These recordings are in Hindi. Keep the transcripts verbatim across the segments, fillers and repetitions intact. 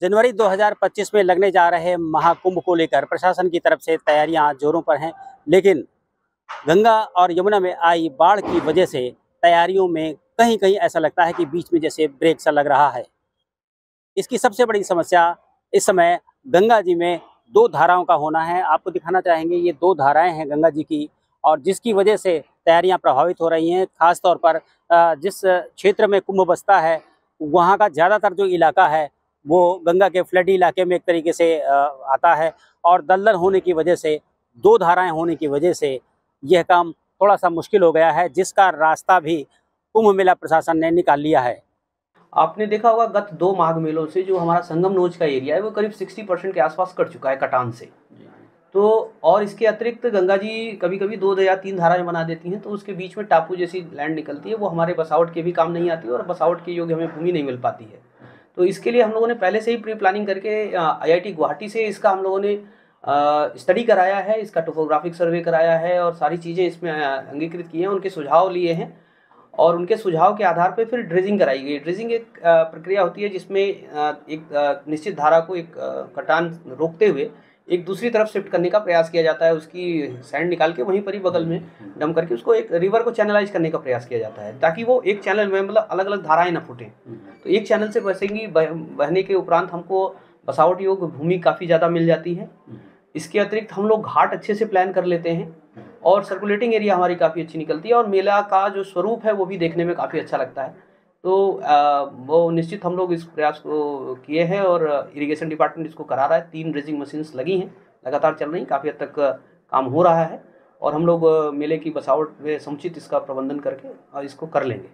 जनवरी दो हज़ार पच्चीस में लगने जा रहे महाकुंभ को लेकर प्रशासन की तरफ से तैयारियां जोरों पर हैं, लेकिन गंगा और यमुना में आई बाढ़ की वजह से तैयारियों में कहीं कहीं ऐसा लगता है कि बीच में जैसे ब्रेक सा लग रहा है। इसकी सबसे बड़ी समस्या इस समय गंगा जी में दो धाराओं का होना है। आपको दिखाना चाहेंगे, ये दो धाराएं हैं गंगा जी की, और जिसकी वजह से तैयारियां प्रभावित हो रही हैं। खास तौर पर जिस क्षेत्र में कुंभ बसता है वहाँ का ज़्यादातर जो इलाका है वो गंगा के फ्लड इलाके में एक तरीके से आता है, और दलदल होने की वजह से, दो धाराएं होने की वजह से यह काम थोड़ा सा मुश्किल हो गया है, जिसका रास्ता भी कुंभ मेला प्रशासन ने निकाल लिया है। आपने देखा होगा गत दो माघ मेलों से जो हमारा संगम नोज का एरिया है वो करीब साठ परसेंट के आसपास कट चुका है कटान से। तो और इसके अतिरिक्त गंगा जी कभी कभी दो या तीन धाराएं बना देती हैं, तो उसके बीच में टापू जैसी लैंड निकलती है, वो हमारे बसावट के भी काम नहीं आती और बसावट के योग्य हमें भूमि नहीं मिल पाती है। तो इसके लिए हम लोगों ने पहले से ही प्री प्लानिंग करके आई आई टी गुवाहाटी से इसका हम लोगों ने स्टडी कराया है, इसका टोपोग्राफिक सर्वे कराया है और सारी चीज़ें इसमें अंगीकृत की हैं, उनके सुझाव लिए हैं और उनके सुझाव के आधार पर फिर ड्रेजिंग कराई गई। ड्रेजिंग एक प्रक्रिया होती है जिसमें एक निश्चित धारा को एक कटान रोकते हुए एक दूसरी तरफ शिफ्ट करने का प्रयास किया जाता है। उसकी सैंड निकाल के वहीं पर ही बगल में डंप करके उसको एक रिवर को चैनलाइज करने का प्रयास किया जाता है, ताकि वो एक चैनल में मतलब अलग अलग धाराएं ना फूटें। तो एक चैनल से बसेंगी, बहने के उपरांत हमको बसावट योग्य भूमि काफ़ी ज़्यादा मिल जाती है। इसके अतिरिक्त हम लोग घाट अच्छे से प्लान कर लेते हैं और सर्कुलेटिंग एरिया हमारी काफ़ी अच्छी निकलती है और मेला का जो स्वरूप है वो भी देखने में काफ़ी अच्छा लगता है। तो आ, वो निश्चित हम लोग इस प्रयास को किए हैं और इरिगेशन डिपार्टमेंट इसको करा रहा है। तीन ड्रेजिंग मशीन्स लगी हैं, लगातार चल रही, काफ़ी हद तक काम हो रहा है और हम लोग मेले की बसावट में समुचित इसका प्रबंधन करके और इसको कर लेंगे।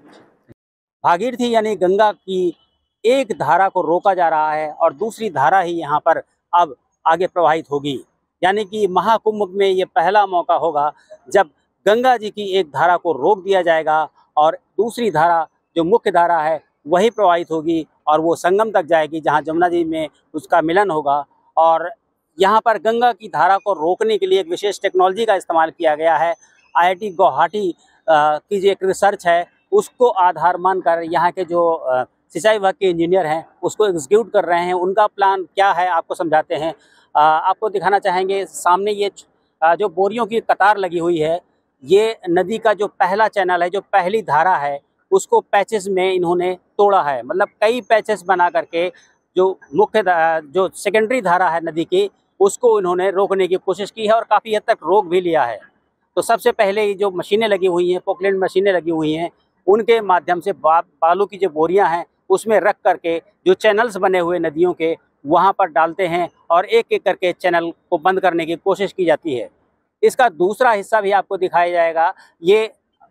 भागीरथी यानी गंगा की एक धारा को रोका जा रहा है और दूसरी धारा ही यहाँ पर अब आगे प्रवाहित होगी, यानी कि महाकुंभ में ये पहला मौका होगा जब गंगा जी की एक धारा को रोक दिया जाएगा और दूसरी धारा जो मुख्य धारा है वही प्रवाहित होगी और वो संगम तक जाएगी, जहाँ जमुना जी में उसका मिलन होगा। और यहाँ पर गंगा की धारा को रोकने के लिए एक विशेष टेक्नोलॉजी का इस्तेमाल किया गया है। आई आई टी गुवाहाटी की जो एक रिसर्च है उसको आधार मानकर यहाँ के जो सिंचाई विभाग के इंजीनियर हैं उसको एग्जीक्यूट कर रहे हैं। उनका प्लान क्या है आपको समझाते हैं। आ, आपको दिखाना चाहेंगे, सामने ये आ, जो बोरियों की कतार लगी हुई है, ये नदी का जो पहला चैनल है, जो पहली धारा है, उसको पैचेस में इन्होंने तोड़ा है। मतलब कई पैचेस बना करके जो मुख्य जो सेकेंडरी धारा है नदी की, उसको इन्होंने रोकने की कोशिश की है और काफ़ी हद तक रोक भी लिया है। तो सबसे पहले ये जो मशीनें लगी हुई हैं, पोकलैंड मशीनें लगी हुई हैं, उनके माध्यम से बा, बालू की जो बोरियां हैं उसमें रख करके जो चैनल्स बने हुए नदियों के वहाँ पर डालते हैं और एक एक करके चैनल को बंद करने की कोशिश की जाती है। इसका दूसरा हिस्सा भी आपको दिखाया जाएगा। ये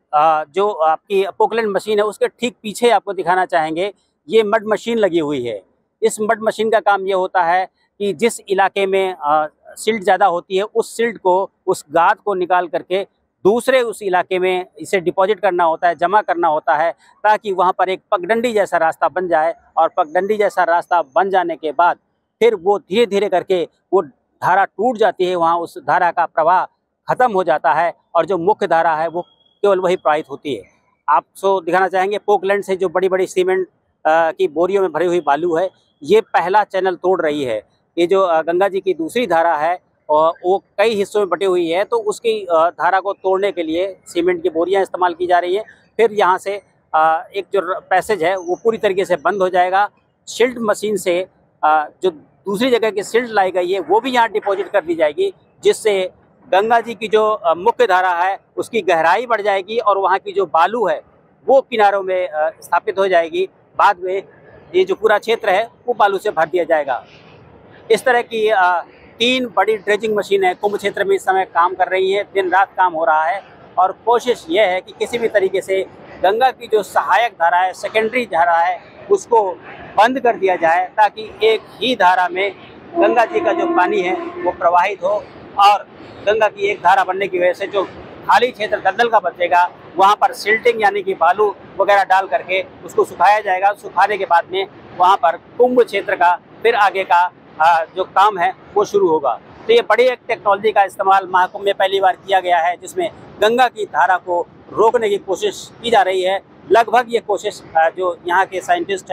जो आपकी पोकलैंड मशीन है उसके ठीक पीछे आपको दिखाना चाहेंगे, ये मड मशीन लगी हुई है। इस मड मशीन का काम ये होता है कि जिस इलाके में सिल्ट ज़्यादा होती है उस सिल्ट को, उस गाद को निकाल करके दूसरे उस इलाके में इसे डिपॉजिट करना होता है, जमा करना होता है, ताकि वहाँ पर एक पगडंडी जैसा रास्ता बन जाए। और पगडंडी जैसा रास्ता बन जाने के बाद फिर वो धीरे धीरे करके वो धारा टूट जाती है, वहाँ उस धारा का प्रवाह खत्म हो जाता है और जो मुख्य धारा है वो केवल वही प्रवाहित होती है। आप सो दिखाना चाहेंगे, पोकलैंड से जो बड़ी बड़ी सीमेंट की बोरियों में भरी हुई बालू है, ये पहला चैनल तोड़ रही है। ये जो गंगा जी की दूसरी धारा है और वो कई हिस्सों में बटी हुई है, तो उसकी धारा को तोड़ने के लिए सीमेंट की बोरियां इस्तेमाल की जा रही हैं। फिर यहाँ से एक जो पैसेज है वो पूरी तरीके से बंद हो जाएगा। सिल्ट मशीन से जो दूसरी जगह की सिल्ट लाई गई है वो भी यहाँ डिपॉजिट कर दी जाएगी, जिससे गंगा जी की जो मुख्य धारा है उसकी गहराई बढ़ जाएगी और वहाँ की जो बालू है वो किनारों में स्थापित हो जाएगी। बाद में ये जो पूरा क्षेत्र है वो बालू से भर दिया जाएगा। इस तरह की तीन बड़ी ड्रेजिंग मशीनें कुंभ क्षेत्र में इस समय काम कर रही हैं। दिन रात काम हो रहा है और कोशिश यह है कि किसी भी तरीके से गंगा की जो सहायक धारा है, सेकेंडरी धारा है, उसको बंद कर दिया जाए, ताकि एक ही धारा में गंगा जी का जो पानी है वो प्रवाहित हो और गंगा की एक धारा बनने की वजह से जो खाली क्षेत्र दलदल का बचेगा वहाँ पर सिल्टिंग यानी कि बालू वगैरह डाल करके उसको सुखाया जाएगा। सुखाने के बाद में वहाँ पर कुंभ क्षेत्र का फिर आगे का जो काम है वो शुरू होगा। तो ये बड़ी एक टेक्नोलॉजी का इस्तेमाल महाकुंभ में पहली बार किया गया है, जिसमें गंगा की धारा को रोकने की कोशिश की जा रही है। लगभग ये कोशिश जो यहाँ के साइंटिस्ट हैं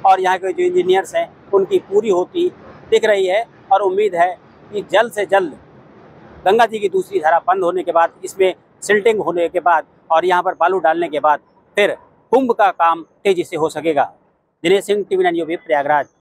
और यहाँ के जो इंजीनियर्स हैं उनकी पूरी होती दिख रही है। और उम्मीद है कि जल्द से जल्द गंगा जी की दूसरी धारा बंद होने के बाद, इसमें सिल्टिंग होने के बाद और यहाँ पर बालू डालने के बाद फिर कुंभ का काम तेजी से हो सकेगा। Dinesh Singh, TV nine news, Prayagraj.